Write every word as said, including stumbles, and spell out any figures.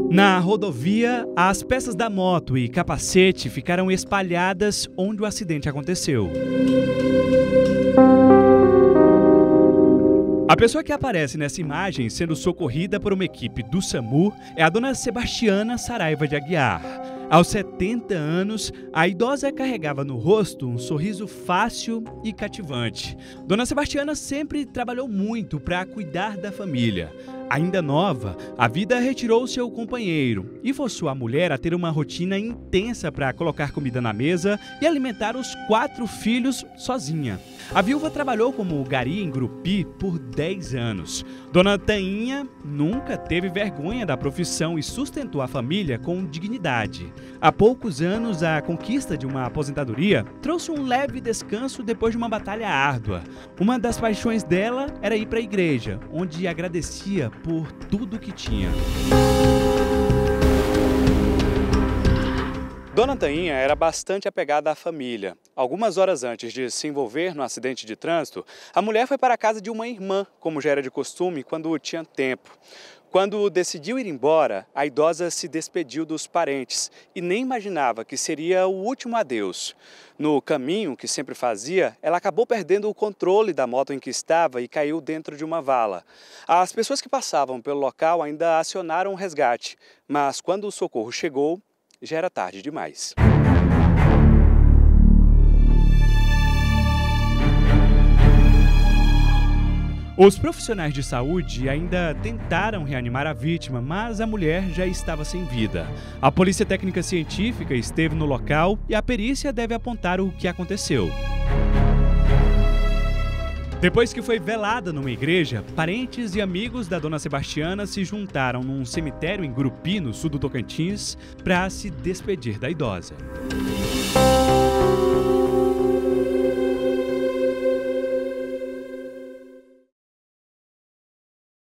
Na rodovia, as peças da moto e capacete ficaram espalhadas onde o acidente aconteceu. A pessoa que aparece nessa imagem sendo socorrida por uma equipe do SAMU é a dona Sebastiana Saraiva de Aguiar. Aos setenta anos, a idosa carregava no rosto um sorriso fácil e cativante. Dona Sebastiana sempre trabalhou muito para cuidar da família. Ainda nova, a vida retirou seu companheiro e forçou a mulher a ter uma rotina intensa para colocar comida na mesa e alimentar os quatro filhos sozinha. A viúva trabalhou como gari em Grupi por dez anos. Dona Tainha nunca teve vergonha da profissão e sustentou a família com dignidade. Há poucos anos, a conquista de uma aposentadoria trouxe um leve descanso depois de uma batalha árdua. Uma das paixões dela era ir para a igreja, onde agradecia por tudo que tinha. Dona Tainha era bastante apegada à família. Algumas horas antes de se envolver no acidente de trânsito, a mulher foi para a casa de uma irmã, como já era de costume, quando tinha tempo. Quando decidiu ir embora, a idosa se despediu dos parentes e nem imaginava que seria o último adeus. No caminho que sempre fazia, ela acabou perdendo o controle da moto em que estava e caiu dentro de uma vala. As pessoas que passavam pelo local ainda acionaram o resgate, mas quando o socorro chegou, já era tarde demais. Os profissionais de saúde ainda tentaram reanimar a vítima, mas a mulher já estava sem vida. A Polícia Técnica Científica esteve no local e a perícia deve apontar o que aconteceu. Depois que foi velada numa igreja, parentes e amigos da dona Sebastiana se juntaram num cemitério em Grupi, no sul do Tocantins, para se despedir da idosa.